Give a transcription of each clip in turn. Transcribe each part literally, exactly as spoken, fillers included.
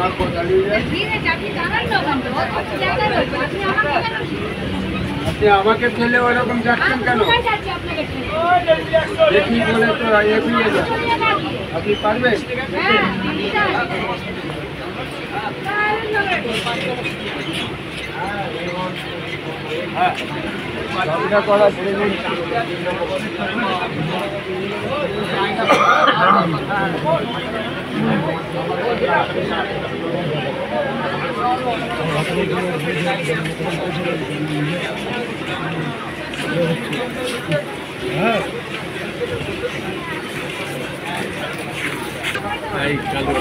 আপনি আমাকে ফেলে ওরকম যাচ্ছেন কেন? দেখি বলে তো এগিয়ে যান। আপনি পারবেন? হ্যাঁ করা হ্যাঁ চালু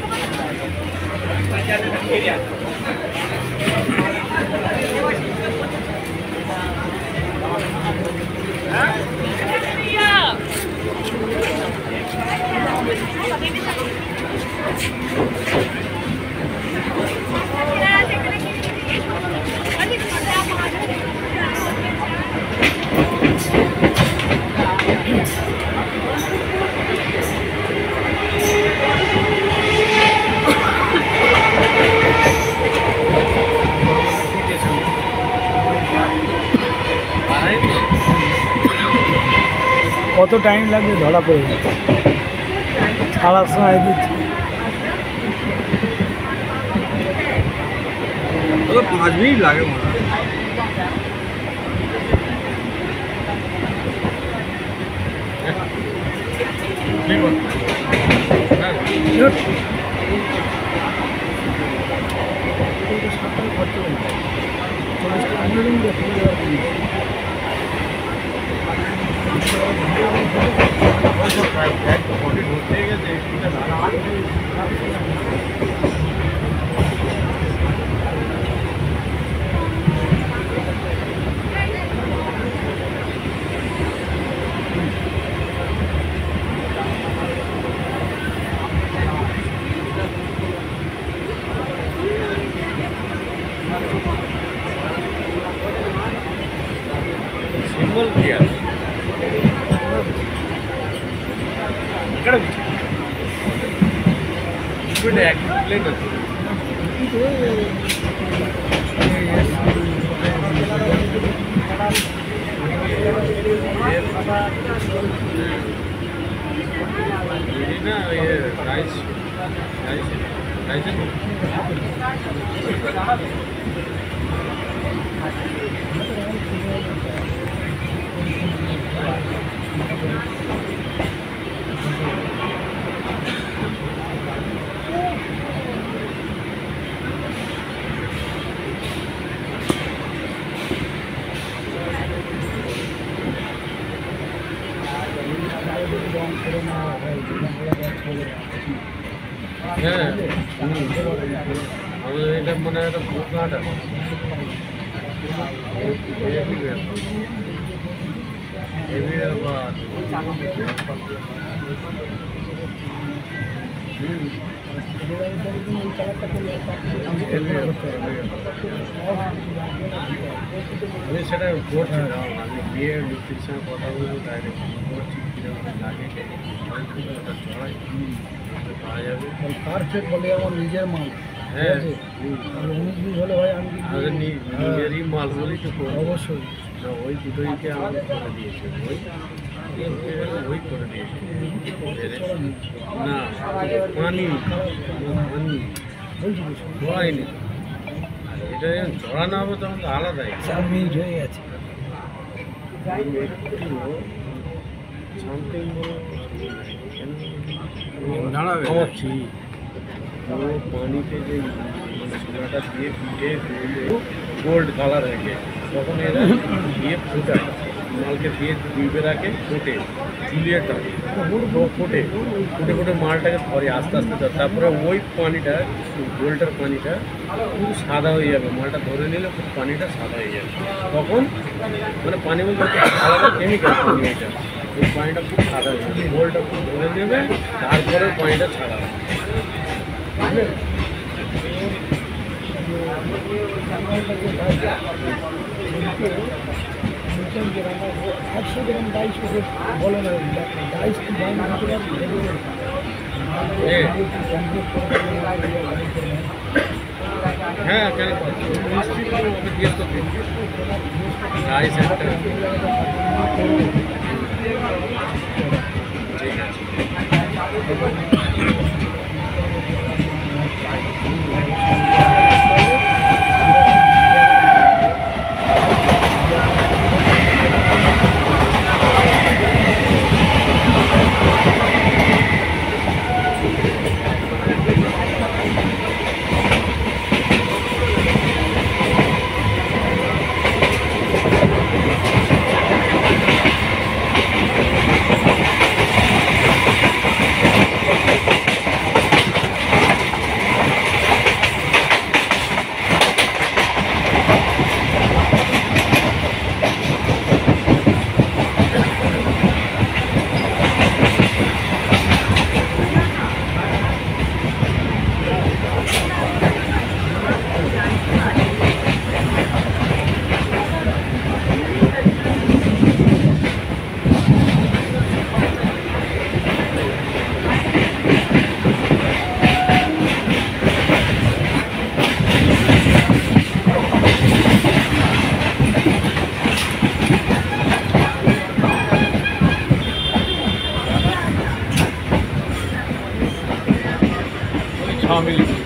কত টাইম লাগবে ধরা পড়ে ছাড়ার সময় দিচ্ছি পাঁচ মিনিট লাগে মনে হয়। ఇక్కడ ఇప్పుడు యాక్టివ్ ना ये राइस राइस राइस হ্যাঁ আমাদের এটা মনে হয় একটা ভোটঘাট আছে আমি সেটা করছিলাম আমি বিয়ে মিস্ত্রির সঙ্গে কথা বলবো ডাইরেক্ট করছি কীরকম লাগে চড়াই পাওয়া যাবে পারফেক্ট বলে আমার নিজের মাল। হ্যাঁ উনিশ বিশ হলে ভাই আমি নিজেরই মাল বলেই তো অবশ্যই না ওই দুটোইকে আমাকে করে দিয়েছে ওই ওই করে দিয়েছে না পানি পানি ধোয়াইনি এটা জড়ানো হবে তখন তো আলাদাই চার মিনিট হয়ে গেছে সামথিং দাঁড়াবে পানিতে যে সোনাটা দিয়ে ফুটে গোল্ড কালার হয়ে গেছে তখন এরা দিয়ে ফুটায় মালকে দিয়ে ডিবে রাখে ফোটে ঝুলিয়ে টানে ফোটে ফুটে ফুটে মালটাকে ধরে আস্তে আস্তে ধরে তারপরে ওই পানিটা গোল্ডটার পানিটা পুরো সাদা হয়ে যাবে মালটা ধরে নিলে পুরো পানিটা সাদা হয়ে যাবে তখন মানে পানি বলতে আলাদা কেমিক্যাল পানি এটা ওই পানিটা খুব সাদা হয়ে যাবে গোল্ডটা খুব ধরে নেবে তারপরে পানিটা ছাড়া হবে বুঝলেন একশো গ্রাম ডাইস বলে না ডাইস কি দাম এ হ্যাঁ কেন মিস্ত্রি তো ওকে জিজ্ঞেস করতে গাড়ি সেন্টার ঠিক আছে शामिल